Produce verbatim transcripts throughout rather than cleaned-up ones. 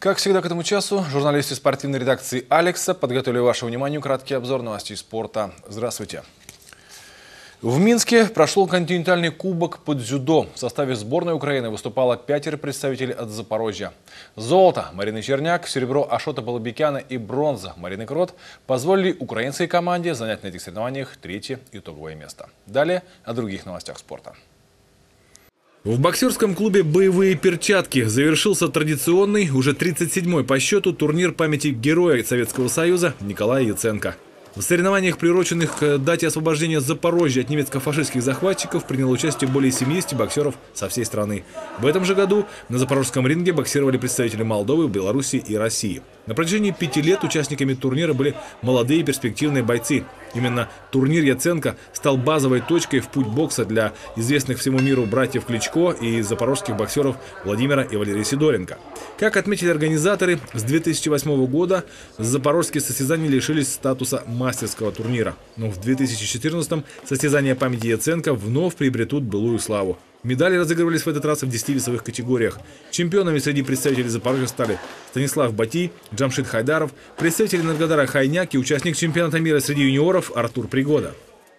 Как всегда к этому часу, журналисты спортивной редакции «Алекса» подготовили вашему вниманию краткий обзор новостей спорта. Здравствуйте. В Минске прошел континентальный кубок по дзюдо. В составе сборной Украины выступало пятеро представителей от Запорожья. Золото Марины Черняк, серебро Ашота Балабекяна и бронза Марины Крот позволили украинской команде занять на этих соревнованиях третье итоговое место. Далее о других новостях спорта. В боксерском клубе «Боевые перчатки» завершился традиционный, уже тридцать седьмой по счету, турнир памяти героя Советского Союза Николая Яценко. В соревнованиях, приуроченных к дате освобождения Запорожья от немецко-фашистских захватчиков, приняло участие более семидесяти боксеров со всей страны. В этом же году на запорожском ринге боксировали представители Молдовы, Беларуси и России. На протяжении пяти лет участниками турнира были молодые и перспективные бойцы. Именно турнир Яценко стал базовой точкой в путь бокса для известных всему миру братьев Кличко и запорожских боксеров Владимира и Валерия Сидоренко. Как отметили организаторы, с две тысячи восьмого года запорожские состязания лишились статуса мастерского турнира. Но в две тысячи четырнадцатом состязания памяти Яценко вновь приобретут былую славу. Медали разыгрывались в этот раз в десяти весовых категориях. Чемпионами среди представителей Запорожья стали Станислав Бати, Джамшид Хайдаров, представитель Энергодара Хайняк и участник чемпионата мира среди юниоров Артур Пригода.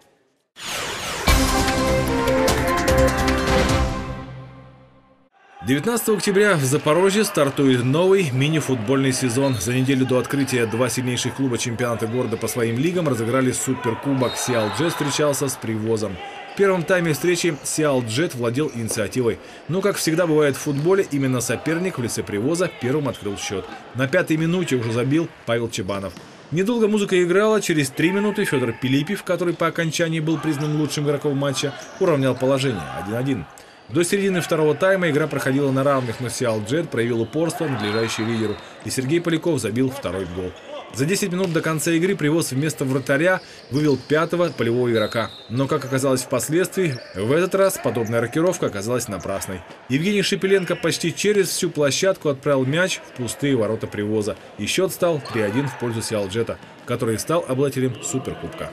девятнадцатого октября в Запорожье стартует новый мини-футбольный сезон. За неделю до открытия два сильнейших клуба чемпионата города по своим лигам разыграли суперкубок. Сиал-Джет встречался с Привозом. В первом тайме встречи Сиал-Джет владел инициативой. Но, как всегда бывает в футболе, именно соперник в лице Привоза первым открыл счет. На пятой минуте уже забил Павел Чебанов. Недолго музыка играла. Через три минуты Федор Пилипев, который по окончании был признан лучшим игроком матча, уравнял положение один один. До середины второго тайма игра проходила на равных, но Сиал-Джет проявил упорство, надлежащее лидеру, и Сергей Поляков забил второй гол. За десять минут до конца игры Привоз вместо вратаря вывел пятого полевого игрока. Но, как оказалось впоследствии, в этот раз подобная рокировка оказалась напрасной. Евгений Шепеленко почти через всю площадку отправил мяч в пустые ворота Привоза. И счет стал три один в пользу Сиал-Джета, который стал обладателем суперкубка.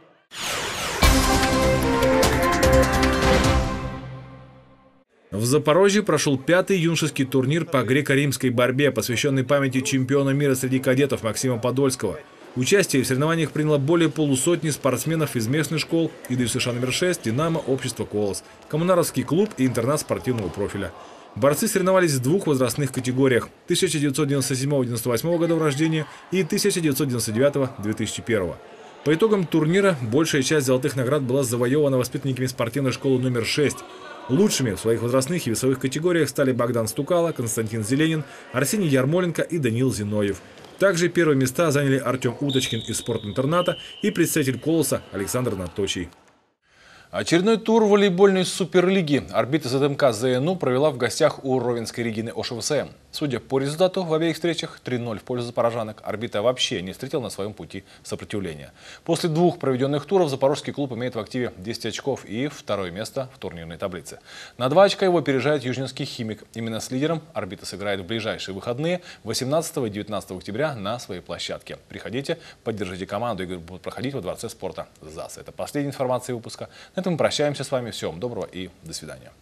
В Запорожье прошел пятый юношеский турнир по греко-римской борьбе, посвященный памяти чемпиона мира среди кадетов Максима Подольского. Участие в соревнованиях приняло более полусотни спортсменов из местных школ и ди эс эс ша номер шесть, «Динамо», общество «Колос», коммунаровский клуб и интернат спортивного профиля. Борцы соревновались в двух возрастных категориях – тысяча девятьсот девяносто седьмого — девяносто восьмого годов рождения и тысяча девятьсот девяносто девятого — две тысячи первого. По итогам турнира большая часть золотых наград была завоевана воспитанниками спортивной школы номер шесть. Лучшими в своих возрастных и весовых категориях стали Богдан Стукало, Константин Зеленин, Арсений Ярмоленко и Даниил Зиноев. Также первые места заняли Артем Уточкин из спортинтерната и представитель «Колоса» Александр Наточий. Очередной тур волейбольной суперлиги орбита зэ дэ эм ка зэ эн у провела в гостях у Ровенской Регины о ша вэ эс эм. Судя по результату, в обеих встречах три ноль в пользу запорожанок, орбита вообще не встретил на своем пути сопротивления. После двух проведенных туров запорожский клуб имеет в активе десять очков и второе место в турнирной таблице. На два очка его опережает южненский «Химик». Именно с лидером орбита сыграет в ближайшие выходные восемнадцатого и девятнадцатого октября на своей площадке. Приходите, поддержите команду. Игры будут проходить во Дворце спорта ЗАС. Это последняя информация выпуска. На этом мы прощаемся с вами. Всем доброго и до свидания.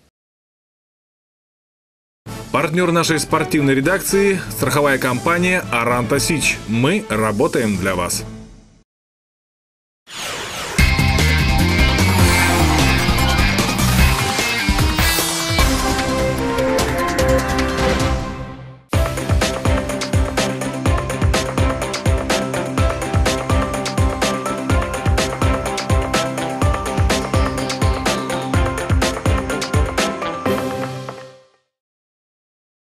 Партнер нашей спортивной редакции – страховая компания «Аранта Сич». Мы работаем для вас.